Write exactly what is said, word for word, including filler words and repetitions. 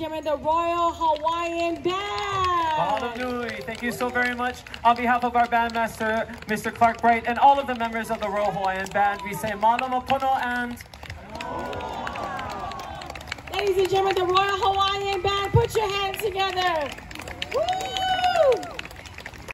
gentlemen, the Royal Hawaiian Band. Mahalo nui. Thank you so very much. On behalf of our bandmaster, Mister Clark Bright, and all of the members of the Royal Hawaiian Band, we say malo pono and... Ladies and gentlemen, the Royal Hawaiian Band, put your hands together. Woo!